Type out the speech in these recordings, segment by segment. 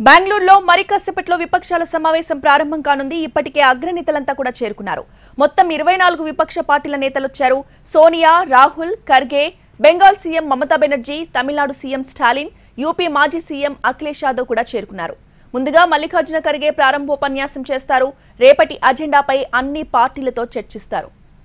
బెంగళూరులో మరి కాసేపట్లో విపక్షాల సమావేశం ప్రారంభం కానుంది. ఇప్పటికే అగ్రనేతలంతా కూడా చేరుకున్నారు. మొత్తం 24 విపక్ష పార్టీల నేతలు వచ్చారు. Sonia, Rahul, Kharge, Bengal CM Mamata Banerjee, Tamil Nadu CM Stalin, UP మాజీ సీఎం అఖిలేష్ యాదవ్ కూడా చేరుకున్నారు. ముందుగా మల్లికార్జున ఖర్గే ప్రారంభోపన్యాసం చేస్తారు. రేపటి అజెండాపై అన్ని పార్టీలతో చర్చిస్తారు.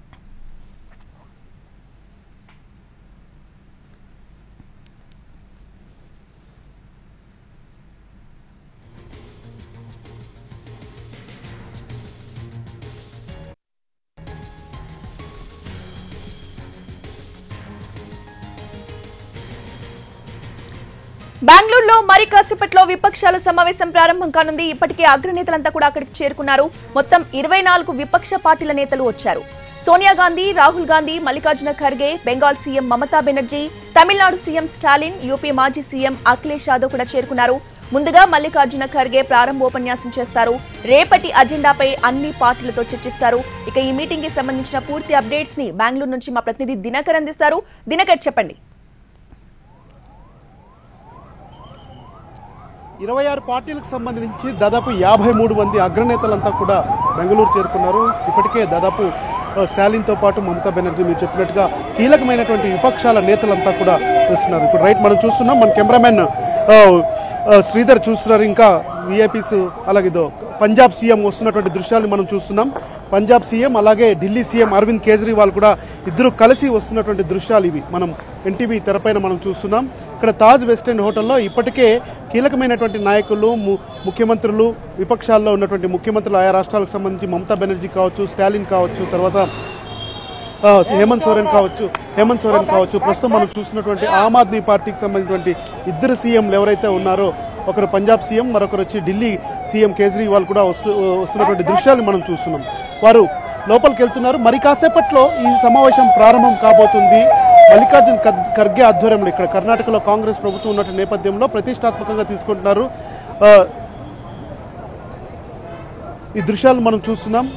బెంగళూరులో మరి కాసేపట్లో విపక్షాల సమావేశం ప్రారంభం కానుంది. ఇప్పటికే అగ్రనేతలంతా కూడా అక్కడికి చేరుకున్నారు. మొత్తం 24 విపక్ష పార్టీల నేతలు వచ్చారు. Sonia Gandhi, Rahul Gandhi, Mallikarjuna Kharge, Bengal CM Mamata Banerjee, Tamil Nadu CM Stalin, UP మాజీ సీఎం అఖిలేష్ యాదవ్ కూడా చేరుకున్నారు. ముందుగా మల్లికార్జున ఖర్గే ప్రారంభోపన్యాసం చేస్తారు. రేపటి అజెండాపై అన్ని పార్టీలతో చర్చిస్తారు. ఇక ఈ మీటింగ్ కి సంబంధించిన పూర్తి అప్డేట్స్ ని బెంగళూరు నుంచి మా ప్రతినిధి దినకర్ అందిస్తారు. దినకర్, చెప్పండి. 26 పార్టీలకు సంబంధించి దాదాపు 53 మంది అగ్రనేతలంతా కూడా బెంగళూరు చేరుకున్నారు. ఇప్పటికే దాదాపు స్టాలిన్తో పాటు మమతా బెనర్జీ మీరు చెప్పినట్టుగా కీలకమైనటువంటి విపక్షాల నేతలంతా కూడా వస్తున్నారు. ఇప్పుడు రైట్ మనం చూస్తున్నాం, మన కెమెరామెన్ శ్రీధర్ చూస్తున్నారు. ఇంకా విఐపీస్ అలాగే పంజాబ్ సీఎం వస్తున్నటువంటి దృశ్యాలను మనం చూస్తున్నాం. పంజాబ్ సీఎం అలాగే ఢిల్లీ సీఎం అరవింద్ కేజ్రీవాల్ కూడా ఇద్దరు కలిసి వస్తున్నటువంటి దృశ్యాలు ఇవి మనం ఎన్టీవీ తెరపైన మనం చూస్తున్నాం. ఇక్కడ తాజ్ వెస్ట్ ఎండ్ హోటల్లో ఇప్పటికే కీలకమైనటువంటి నాయకులు, ముఖ్యమంత్రులు, విపక్షాల్లో ఉన్నటువంటి ముఖ్యమంత్రులు ఆయా రాష్ట్రాలకు సంబంధించి మమతా బెనర్జీ కావచ్చు, స్టాలిన్ కావచ్చు, తర్వాత హేమంత్ సోరెన్ కావచ్చు, ప్రస్తుతం మనం చూస్తున్నటువంటి ఆమ్ ఆద్మీ పార్టీకి సంబంధించినటువంటి ఇద్దరు సీఎంలు ఎవరైతే ఉన్నారో, ఒకరు పంజాబ్ సీఎం, మరొకరు వచ్చి ఢిల్లీ సీఎం కేజ్రీవాల్ కూడా వస్తున్నటువంటి దృశ్యాలను మనం చూస్తున్నాం. వారు లోపలికి వెళ్తున్నారు. మరి కాసేపట్లో ఈ సమావేశం ప్రారంభం కాబోతుంది. మల్లికార్జున ఖర్గే ఆధ్వర్యంలో ఇక్కడ కర్ణాటకలో కాంగ్రెస్ ప్రభుత్వం ఉన్నటువంటి నేపథ్యంలో ప్రతిష్టాత్మకంగా తీసుకుంటున్నారు. ఈ దృశ్యాలను మనం చూస్తున్నాం.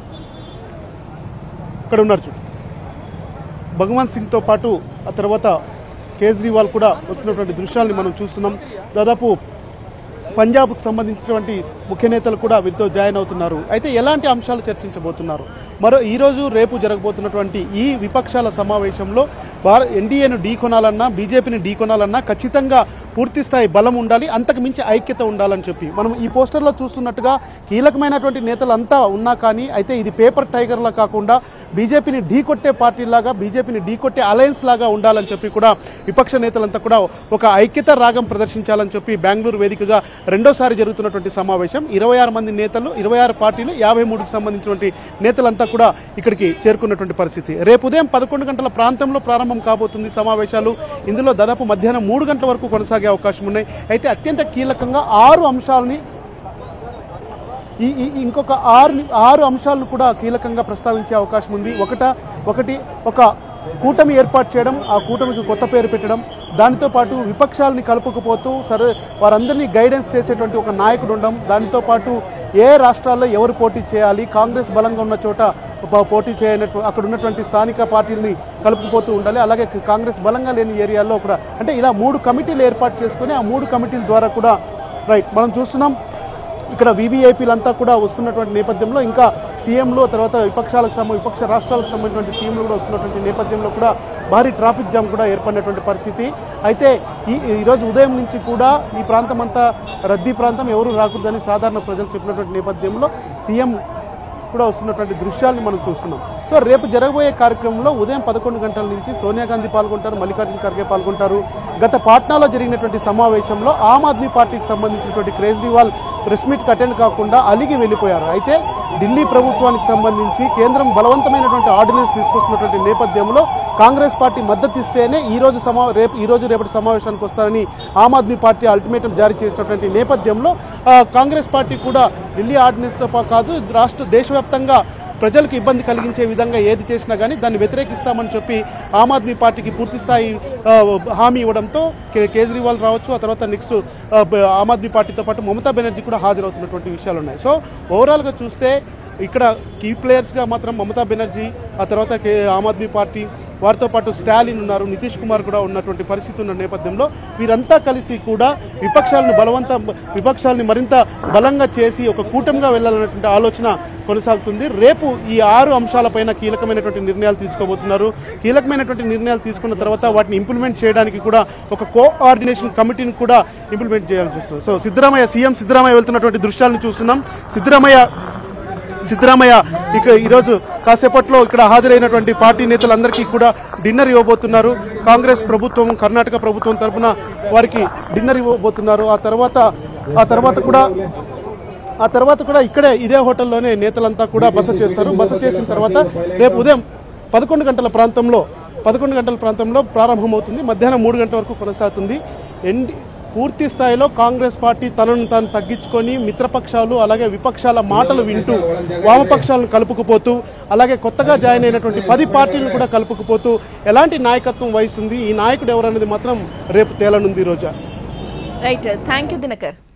ఇక్కడ ఉన్నారు చూడు, భగవంత్ సింగ్తో పాటు ఆ తర్వాత కేజ్రీవాల్ కూడా వస్తున్నటువంటి దృశ్యాలని మనం చూస్తున్నాం. దాదాపు పంజాబ్కు సంబంధించినటువంటి ముఖ్య నేతలు కూడా వీరితో జాయిన్ అవుతున్నారు. అయితే ఎలాంటి అంశాలు చర్చించబోతున్నారు? ఈరోజు రేపు జరగబోతున్నటువంటి ఈ విపక్షాల సమావేశంలో ఎన్డీఏను ఢీకొనాలన్నా, బీజేపీని ఢీకొనాలన్నా ఖచ్చితంగా పూర్తి స్థాయి బలం ఉండాలి, అంతకు మించి ఐక్యత ఉండాలని చెప్పి మనం ఈ పోస్టర్లో చూస్తున్నట్టుగా కీలకమైనటువంటి నేతలు అంతా ఉన్నా కానీ అయితే ఇది పేపర్ టైగర్లా కాకుండా బీజేపీని ఢీకొట్టే పార్టీలాగా, బీజేపీని ఢీకొట్టే అలయన్స్ లాగా ఉండాలని చెప్పి కూడా విపక్ష నేతలంతా కూడా ఒక ఐక్యత రాగం ప్రదర్శించాలని చెప్పి బెంగళూరు వేదికగా రెండోసారి జరుగుతున్నటువంటి సమావేశం. 26 మంది నేతలు, 26 పార్టీలు, 53కు సంబంధించినటువంటి నేతలంతా కూడా ఇక్కడికి చేరుకున్నటువంటి పరిస్థితి. రేపు ఉదయం 11 గంటల ప్రాంతంలో ప్రారంభం కాబోతుంది సమావేశాలు. ఇందులో దాదాపు మధ్యాహ్నం 3 గంటల వరకు కొనసాగే అవకాశం ఉన్నాయి. అయితే అత్యంత కీలకంగా 6 అంశాలని ఇంకొక 6 అంశాలను కూడా కీలకంగా ప్రస్తావించే అవకాశం ఉంది. ఒకటి ఒక కూటమి ఏర్పాటు చేయడం, ఆ కూటమికి కొత్త పేరు పెట్టడం, దానితో పాటు విపక్షాలని కలుపుకుపోతూ వారందరినీ గైడెన్స్ చేసేటువంటి ఒక నాయకుడు ఉండడం, దానితో పాటు ఏ రాష్ట్రాల్లో ఎవరు పోటీ చేయాలి, కాంగ్రెస్ బలంగా ఉన్న చోట పోటీ చేయనట్టు అక్కడ ఉన్నటువంటి స్థానిక పార్టీలని కలుపుకుపోతూ ఉండాలి, అలాగే కాంగ్రెస్ బలంగా లేని ఏరియాల్లో కూడా, అంటే ఇలా 3 కమిటీలు ఏర్పాటు చేసుకుని ఆ 3 కమిటీల ద్వారా కూడా మనం చూస్తున్నాం. ఇక్కడ వీవీఐపీలంతా కూడా వస్తున్నటువంటి నేపథ్యంలో ఇంకా సీఎంలు, తర్వాత విపక్ష రాష్ట్రాలకు సంబంధించినటువంటి సీఎంలు కూడా వస్తున్నటువంటి నేపథ్యంలో కూడా భారీ ట్రాఫిక్ జామ్ కూడా ఏర్పడినటువంటి పరిస్థితి. అయితే ఈరోజు ఉదయం నుంచి కూడా ఈ ప్రాంతం అంతా రద్దీ ప్రాంతం, ఎవరు రాకూడదని సాధారణ ప్రజలు చెప్పినటువంటి నేపథ్యంలో సీఎం కూడా వస్తున్నటువంటి దృశ్యాలను మనం చూస్తున్నాం. సో రేపు జరగబోయే కార్యక్రమంలో ఉదయం 11 గంటల నుంచి సోనియా గాంధీ పాల్గొంటారు, మల్లికార్జున ఖర్గే పాల్గొంటారు. గత పాట్నాలో జరిగినటువంటి సమావేశంలో ఆమ్ ఆద్మీ పార్టీకి సంబంధించినటువంటి కేజ్రీవాల్ ప్రెస్ మీట్కి అటెండ్ కాకుండా అలిగి వెళ్ళిపోయారు. అయితే ఢిల్లీ ప్రభుత్వానికి సంబంధించి కేంద్రం బలవంతమైనటువంటి ఆర్డినెన్స్ తీసుకొస్తున్నటువంటి నేపథ్యంలో కాంగ్రెస్ పార్టీ మద్దతు ఇస్తేనే రేపటి సమావేశానికి వస్తారని ఆమ్ ఆద్మీ పార్టీ అల్టిమేటం జారీ చేసినటువంటి నేపథ్యంలో కాంగ్రెస్ పార్టీ కూడా ఢిల్లీ ఆర్డినెన్స్తో కాదు, దేశవ్యాప్తంగా ప్రజలకు ఇబ్బంది కలిగించే విధంగా ఏది చేసినా కానీ దాన్ని వ్యతిరేకిస్తామని చెప్పి ఆమ్ ఆద్మీ పార్టీకి పూర్తి స్థాయి హామీ ఇవ్వడంతో కేజ్రీవాల్ రావచ్చు, ఆ తర్వాత నెక్స్ట్ ఆమ్ ఆద్మీ పార్టీతో పాటు మమతా బెనర్జీ కూడా హాజరవుతున్నటువంటి విషయాలు ఉన్నాయి. సో ఓవరాల్గా చూస్తే ఇక్కడ కీ ప్లేయర్స్గా మాత్రం మమతా బెనర్జీ, ఆ తర్వాత ఆమ్ ఆద్మీ పార్టీ, వారితో పాటు స్టాలిన్ ఉన్నారు, నితీష్ కుమార్ కూడా ఉన్నటువంటి పరిస్థితి ఉన్న నేపథ్యంలో వీరంతా కలిసి కూడా విపక్షాలని మరింత బలంగా చేసి ఒక కూటమిగా వెళ్ళాలనేటువంటి ఆలోచన కొనసాగుతుంది. రేపు ఈ 6 అంశాలపైన కీలకమైనటువంటి నిర్ణయాలు తీసుకోబోతున్నారు. కీలకమైనటువంటి నిర్ణయాలు తీసుకున్న తర్వాత వాటిని ఇంప్లిమెంట్ చేయడానికి కూడా ఒక కోఆర్డినేషన్ కమిటీని కూడా ఇంప్లిమెంట్ చేయాల్సి వస్తుంది. సో సీఎం సిద్ధరామయ్య వెళ్తున్నటువంటి దృశ్యాలను చూస్తున్నాం. సిద్ధరామయ్య ఇక ఈరోజు కాసేపట్లో ఇక్కడ హాజరైనటువంటి పార్టీ నేతలందరికీ కూడా డిన్నర్ ఇవ్వబోతున్నారు. కాంగ్రెస్ ప్రభుత్వం, కర్ణాటక ప్రభుత్వం తరఫున వారికి డిన్నర్ ఇవ్వబోతున్నారు. ఆ తర్వాత కూడా ఇక్కడే ఇదే హోటల్లోనే నేతలంతా కూడా బస చేస్తారు. బస చేసిన తర్వాత రేపు ఉదయం 11 గంటల ప్రాంతంలో ప్రారంభమవుతుంది. మధ్యాహ్నం 3 గంటల వరకు కొనసాగుతుంది. పూర్తి స్థాయిలో కాంగ్రెస్ పార్టీ తనను తాను తగ్గించుకొని మిత్రపక్షాలు అలాగే విపక్షాల మాటలు వింటూ వామపక్షాలను కలుపుకుపోతూ అలాగే కొత్తగా జాయిన్ అయినటువంటి 10 పార్టీలను కూడా కలుపుకుపోతూ ఎలాంటి నాయకత్వం వహిస్తుంది, ఈ నాయకుడు ఎవరనేది మాత్రం రేపు తేలనుంది. Roja. Right, thank you Dinakar.